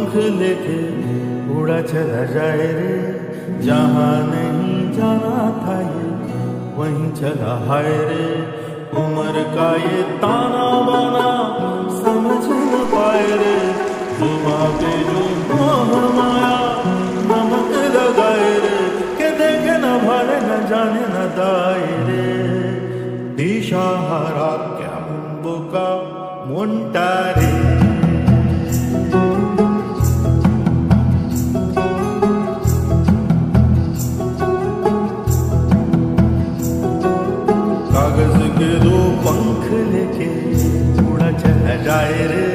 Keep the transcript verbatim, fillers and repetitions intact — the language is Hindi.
पंख लेके उड़ा चला जाए रे, जहाँ नहीं जाना था ये वहीं चला हाय रे। उम्र का ये ताना बाना समझ न पाए रे, जुमा पे जो मोह माया नमक लगाए रे, के देखे न भाले न जाने न दाए रे। दिशाहारा क्या बुका मुंटारे, कागज के दो पंख लेके उड़ा चला जाए रे,